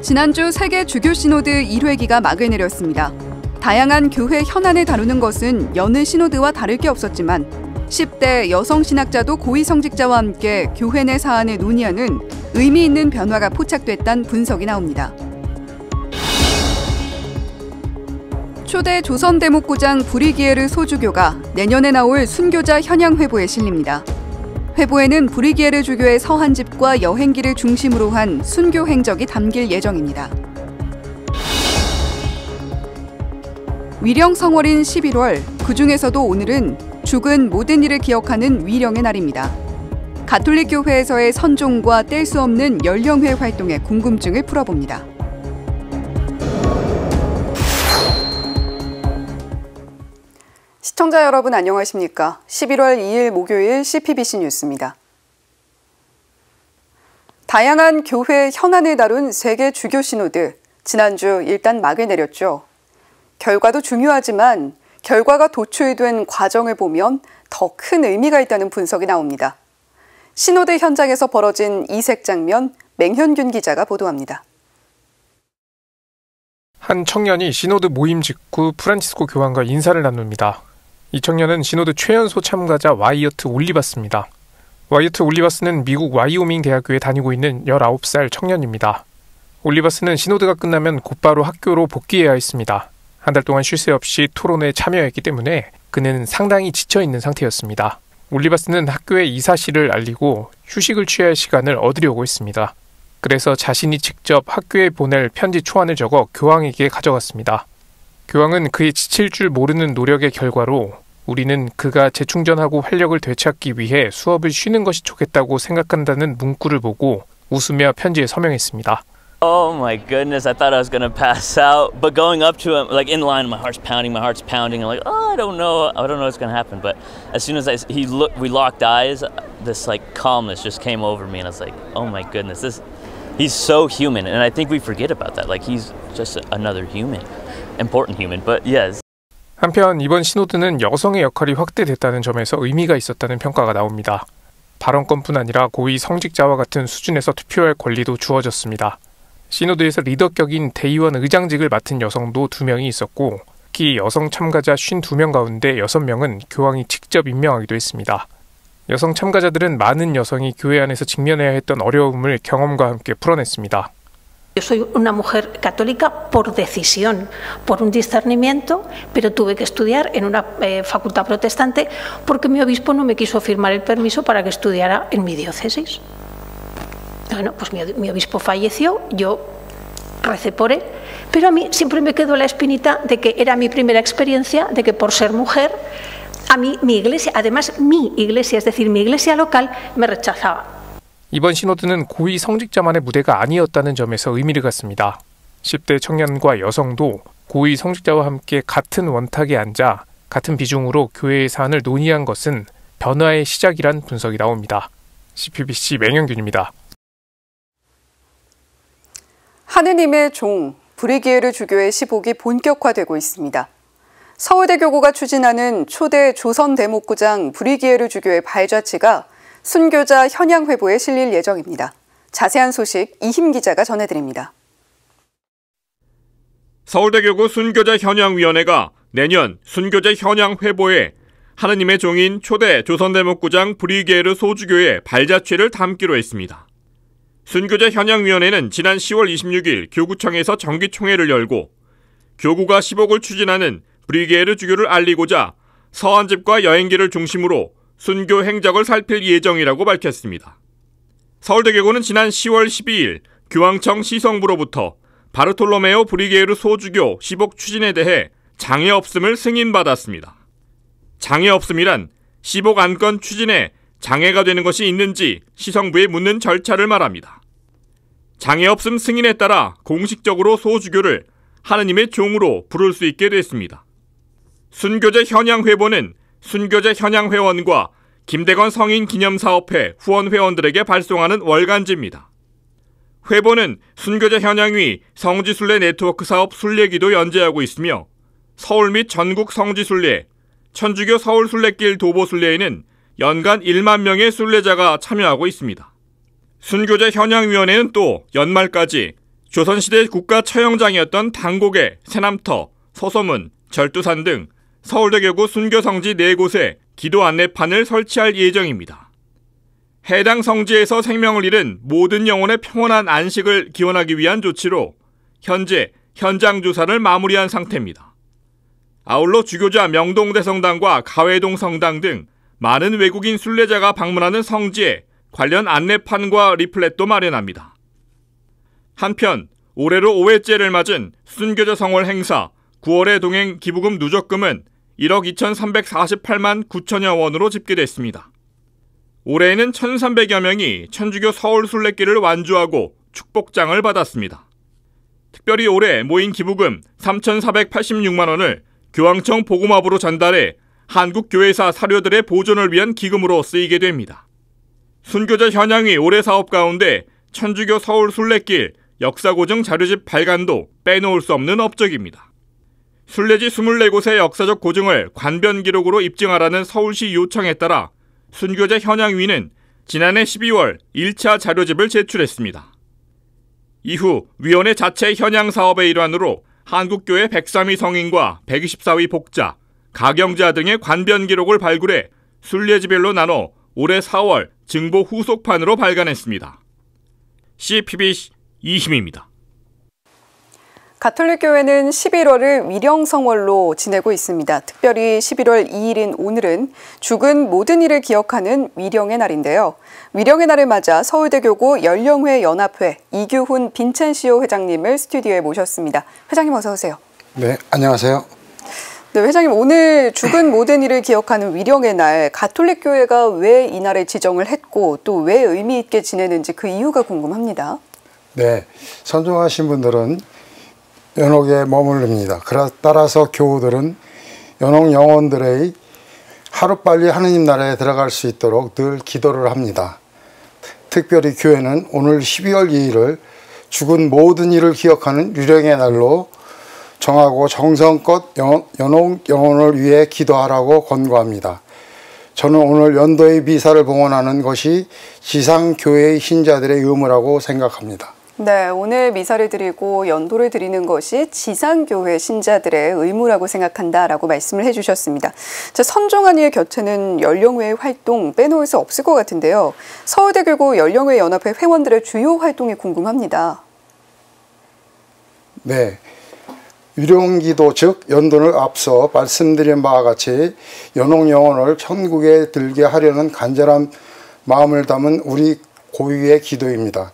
지난주 세계 주교 시노드 1회기가 막을 내렸습니다. 다양한 교회 현안을 다루는 것은 여느 시노드와 다를 게 없었지만 10대 여성 신학자도 고위 성직자와 함께 교회 내 사안을 논의하는 의미 있는 변화가 포착됐다는 분석이 나옵니다. 초대 조선대목구장 브리기에르 소주교가 내년에 나올 순교자 현양 회보에 실립니다. 회보에는 브리기에르 주교의 서한집과 여행기를 중심으로 한 순교 행적이 담길 예정입니다. 위령 성월인 11월, 그중에서도 오늘은 죽은 모든 이를 기억하는 위령의 날입니다. 가톨릭 교회에서의 선종과 뗄 수 없는 연령회 활동에 궁금증을 풀어봅니다. 시청자 여러분 안녕하십니까? 11월 2일 목요일 CPBC 뉴스입니다. 다양한 교회 현안을 다룬 세계 주교 시노드, 지난주 일단 막을 내렸죠. 결과도 중요하지만 결과가 도출된 과정을 보면 더 큰 의미가 있다는 분석이 나옵니다. 시노드 현장에서 벌어진 이색 장면, 맹현균 기자가 보도합니다. 한 청년이 시노드 모임 직후 프란치스코 교황과 인사를 나눕니다. 이 청년은 시노드 최연소 참가자 와이어트 올리바스입니다. 와이어트 올리바스는 미국 와이오밍 대학교에 다니고 있는 19살 청년입니다. 올리바스는 시노드가 끝나면 곧바로 학교로 복귀해야 했습니다. 한 달 동안 쉴 새 없이 토론에 참여했기 때문에 그는 상당히 지쳐있는 상태였습니다. 올리바스는 학교에 이 사실을 알리고 휴식을 취할 시간을 얻으려고 했습니다. 그래서 자신이 직접 학교에 보낼 편지 초안을 적어 교황에게 가져갔습니다. 교황은 그의 지칠 줄 모르는 노력의 결과로 우리는 그가 재충전하고 활력을 되찾기 위해 수업을 쉬는 것이 좋겠다고 생각한다는 문구를 보고 웃으며 편지에 서명했습니다. Oh my goodness, I thought I was going to pass out. But going up to him, like in line, my heart's pounding. I'm like, oh, I don't know what's going to happen. But as soon as we locked eyes, this like calmness just came over me. And I was like, oh my goodness, he's so human. And I think we forget about that. Like he's just another human, important human, but yes. 한편 이번 시노드는 여성의 역할이 확대됐다는 점에서 의미가 있었다는 평가가 나옵니다. 발언권뿐 아니라 고위 성직자와 같은 수준에서 투표할 권리도 주어졌습니다. 시노드에서 리더격인 대의원 의장직을 맡은 여성도 2명이 있었고 특히 여성 참가자 52명 가운데 6명은 교황이 직접 임명하기도 했습니다. 여성 참가자들은 많은 여성이 교회 안에서 직면해야 했던 어려움을 경험과 함께 풀어냈습니다. Yo soy una mujer católica por decisión, por un discernimiento, pero tuve que estudiar en una facultad protestante porque mi obispo no me quiso firmar el permiso para que estudiara en mi diócesis. Bueno, pues mi obispo falleció, yo recé por él, pero a mí siempre me quedó la espinita de que era mi primera experiencia, de que por ser mujer, a mí mi iglesia, además mi iglesia, es decir, mi iglesia local, me rechazaba. 이번 시노드는 고위 성직자만의 무대가 아니었다는 점에서 의미를 갖습니다. 10대 청년과 여성도 고위 성직자와 함께 같은 원탁에 앉아 같은 비중으로 교회의 사안을 논의한 것은 변화의 시작이란 분석이 나옵니다. CPBC 맹현균입니다. 하느님의 종, 브리기에르 주교의 시복이 본격화되고 있습니다. 서울대교구가 추진하는 초대 조선대목구장 브리기에르 주교의 발자취가 순교자 현양 회보에 실릴 예정입니다. 자세한 소식 이힘 기자가 전해드립니다. 서울대교구 순교자 현양위원회가 내년 순교자 현양 회보에 하느님의 종인 초대 조선대목구장 브리기에르 소주교의 발자취를 담기로 했습니다. 순교자 현양위원회는 지난 10월 26일 교구청에서 정기총회를 열고 교구가 시복을 추진하는 브리기에르 주교를 알리고자 서한집과 여행기를 중심으로 순교 행적을 살필 예정이라고 밝혔습니다. 서울대교구는 지난 10월 12일 교황청 시성부로부터 바르톨로메오 브리기에르 소주교 시복 추진에 대해 장애 없음을 승인받았습니다. 장애 없음이란 시복 안건 추진에 장애가 되는 것이 있는지 시성부에 묻는 절차를 말합니다. 장애 없음 승인에 따라 공식적으로 소주교를 하느님의 종으로 부를 수 있게 됐습니다. 순교자 현양회보는 순교자 현양회원과 김대건 성인기념사업회 후원회원들에게 발송하는 월간지입니다. 회보는 순교자 현양위 성지순례 네트워크 사업 순례기도 연재하고 있으며 서울 및 전국 성지순례, 천주교 서울순례길 도보순례에는 연간 1만 명의 순례자가 참여하고 있습니다. 순교자 현양위원회는 또 연말까지 조선시대 국가처형장이었던 당곡의 새남터, 서소문, 절두산 등 서울대교구 순교성지 4곳에 기도 안내판을 설치할 예정입니다. 해당 성지에서 생명을 잃은 모든 영혼의 평온한 안식을 기원하기 위한 조치로 현재 현장 조사를 마무리한 상태입니다. 아울러 주교자 명동대성당과 가회동 성당 등 많은 외국인 순례자가 방문하는 성지에 관련 안내판과 리플렛도 마련합니다. 한편 올해로 5회째를 맞은 순교자 성월 행사 9월의 동행 기부금 누적금은 1억 2,348만 9천여 원으로 집계됐습니다. 올해에는 1,300여 명이 천주교 서울 순례길을 완주하고 축복장을 받았습니다. 특별히 올해 모인 기부금 3,486만 원을 교황청 보고마부로 전달해 한국교회사 사료들의 보존을 위한 기금으로 쓰이게 됩니다. 순교자 현양위 올해 사업 가운데 천주교 서울 순례길 역사고증 자료집 발간도 빼놓을 수 없는 업적입니다. 순례지 24곳의 역사적 고증을 관변 기록으로 입증하라는 서울시 요청에 따라 순교자 현양위는 지난해 12월 1차 자료집을 제출했습니다. 이후 위원회 자체 현양 사업의 일환으로 한국교회 103위 성인과 124위 복자, 가경자 등의 관변 기록을 발굴해 순례지별로 나눠 올해 4월 증보 후속판으로 발간했습니다. CPBC 이희미입니다. 가톨릭 교회는 11월을 위령성월로 지내고 있습니다. 특별히 11월 2일인 오늘은 죽은 모든 이를 기억하는 위령의 날인데요. 위령의 날을 맞아 서울대교구 연령회 연합회 이규훈 빈첸시오 회장님을 스튜디오에 모셨습니다. 회장님 어서 오세요. 네, 안녕하세요. 네, 회장님 오늘 죽은 모든 이를 기억하는 위령의 날, 가톨릭 교회가 왜 이 날을 지정을 했고 또 왜 의미 있게 지내는지 그 이유가 궁금합니다. 네, 선종하신 분들은 연옥에 머무릅니다. 따라서 교우들은 연옥 영혼들의 하루빨리 하느님 나라에 들어갈 수 있도록 늘 기도를 합니다. 특별히 교회는 오늘 12월 2일을 죽은 모든 이를 기억하는 유령의 날로 정하고 정성껏 연옥 영혼을 위해 기도하라고 권고합니다. 저는 오늘 연도의 미사를 봉헌하는 것이 지상교회의 신자들의 의무라고 생각합니다. 네, 오늘 미사를 드리고 연도를 드리는 것이 지상교회 신자들의 의무라고 생각한다라고 말씀을 해주셨습니다. 선종한 이의 곁에는 연령회의 활동 빼놓을 수 없을 것 같은데요. 서울대교구 연령회 연합회 회원들의 주요 활동이 궁금합니다. 네, 위령기도 즉 연도를 앞서 말씀드린 바와 같이 연옥 영혼을 천국에 들게 하려는 간절한 마음을 담은 우리 고유의 기도입니다.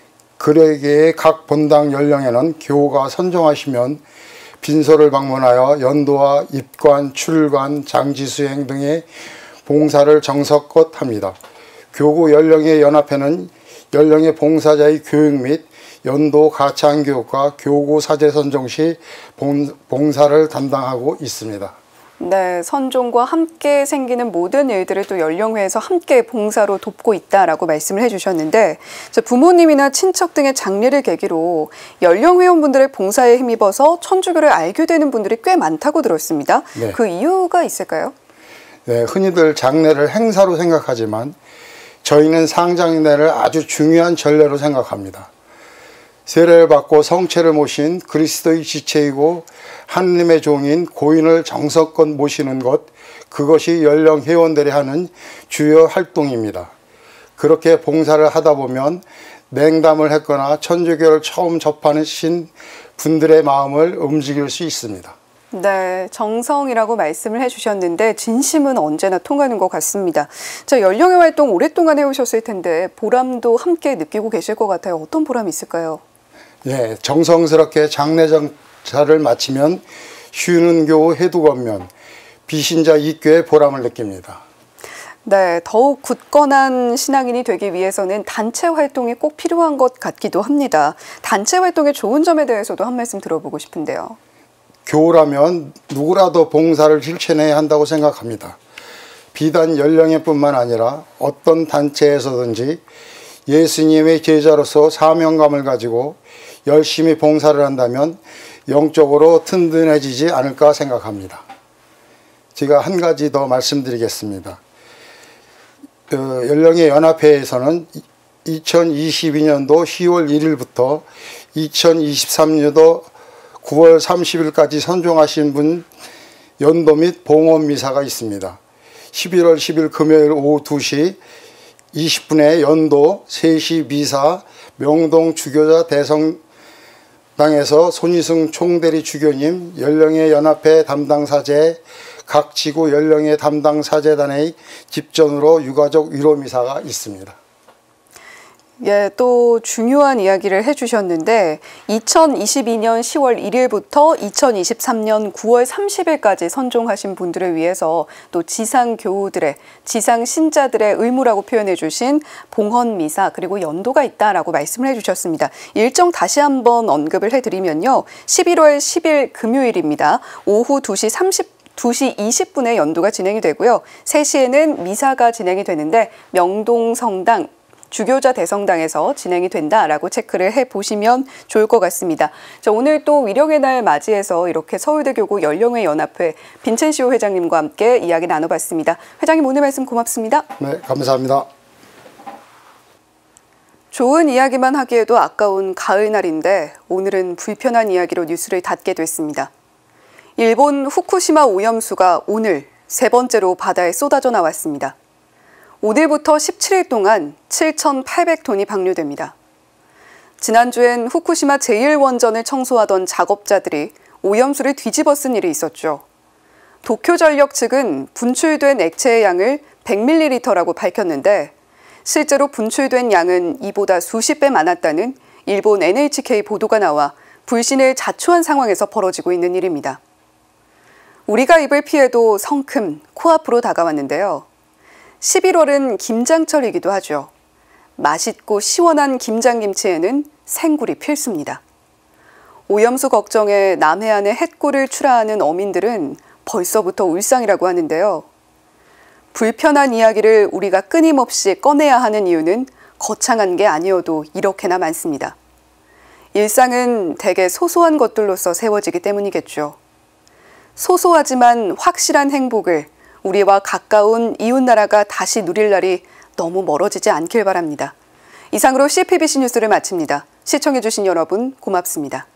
그러기에 각 본당 연령에는 교우가 선정하시면 빈소를 방문하여 연도와 입관, 출관, 장지수행 등의 봉사를 정성껏 합니다. 교구 연령의 연합회는 연령의 봉사자의 교육 및 연도 가창교육과 교구 사제 선정 시 봉사를 담당하고 있습니다. 네, 선종과 함께 생기는 모든 일들을 또 연령회에서 함께 봉사로 돕고 있다라고 말씀을 해주셨는데 부모님이나 친척 등의 장례를 계기로 연령회원분들의 봉사에 힘입어서 천주교를 알게 되는 분들이 꽤 많다고 들었습니다. 네. 그 이유가 있을까요? 네, 흔히들 장례를 행사로 생각하지만 저희는 상장례를 아주 중요한 전례로 생각합니다. 세례를 받고 성체를 모신 그리스도의 지체이고 하느님의 종인 고인을 정성껏 모시는 것, 그것이 연령 회원들이 하는 주요 활동입니다. 그렇게 봉사를 하다 보면 냉담을 했거나 천주교를 처음 접하신 분들의 마음을 움직일 수 있습니다. 네, 정성이라고 말씀을 해주셨는데 진심은 언제나 통하는 것 같습니다. 연령회 활동 오랫동안 해오셨을 텐데 보람도 함께 느끼고 계실 것 같아요. 어떤 보람이 있을까요? 예, 정성스럽게 장례정사를 마치면 쉬는 교우 해두건면 비신자 입교의 보람을 느낍니다. 네, 더욱 굳건한 신앙인이 되기 위해서는 단체 활동이 꼭 필요한 것 같기도 합니다. 단체 활동의 좋은 점에 대해서도 한 말씀 들어보고 싶은데요. 교우라면 누구라도 봉사를 실천해야 한다고 생각합니다. 비단 연령회뿐만 아니라 어떤 단체에서든지 예수님의 제자로서 사명감을 가지고 열심히 봉사를 한다면 영적으로 튼튼해지지 않을까 생각합니다. 제가 한 가지 더 말씀드리겠습니다. 연령회 연합회에서는 2022년도 10월 1일부터 2023년도 9월 30일까지 선종하신 분 연도 및 봉헌 미사가 있습니다. 11월 10일 금요일 오후 2시 20분에 연도 3시 미사 명동 주교자 대성당에서 손희승 총대리 주교님, 연령의 연합회 담당 사제, 각 지구 연령의 담당 사제단의 집전으로 유가족 위로 미사가 있습니다. 예, 또 중요한 이야기를 해주셨는데 2022년 10월 1일부터 2023년 9월 30일까지 선종하신 분들을 위해서 또 지상교우들의, 지상신자들의 의무라고 표현해 주신 봉헌미사 그리고 연도가 있다라고 말씀을 해주셨습니다. 일정 다시 한번 언급을 해드리면요. 11월 10일 금요일입니다. 오후 2시 20분에 연도가 진행이 되고요. 3시에는 미사가 진행이 되는데 명동성당 주교자 대성당에서 진행이 된다라고 체크를 해보시면 좋을 것 같습니다. 자, 오늘 또 위령의 날 맞이해서 이렇게 서울대교구 연령회 연합회 빈첸시오 회장님과 함께 이야기 나눠봤습니다. 회장님 오늘 말씀 고맙습니다. 네, 감사합니다. 좋은 이야기만 하기에도 아까운 가을날인데 오늘은 불편한 이야기로 뉴스를 닫게 됐습니다. 일본 후쿠시마 오염수가 오늘 3번째로 바다에 쏟아져 나왔습니다. 오늘부터 17일 동안 7,800톤이 방류됩니다. 지난주엔 후쿠시마 제1원전을 청소하던 작업자들이 오염수를 뒤집어 쓴 일이 있었죠. 도쿄전력 측은 분출된 액체의 양을 100ml라고 밝혔는데 실제로 분출된 양은 이보다 수십 배 많았다는 일본 NHK 보도가 나와 불신을 자초한 상황에서 벌어지고 있는 일입니다. 우리가 입을 피해도 성큼 코앞으로 다가왔는데요. 11월은 김장철이기도 하죠. 맛있고 시원한 김장김치에는 생굴이 필수입니다. 오염수 걱정에 남해안에 햇골을 출하하는 어민들은 벌써부터 울상이라고 하는데요. 불편한 이야기를 우리가 끊임없이 꺼내야 하는 이유는 거창한 게 아니어도 이렇게나 많습니다. 일상은 대개 소소한 것들로서 세워지기 때문이겠죠. 소소하지만 확실한 행복을 우리와 가까운 이웃나라가 다시 누릴 날이 너무 멀어지지 않길 바랍니다. 이상으로 CPBC 뉴스를 마칩니다. 시청해주신 여러분 고맙습니다.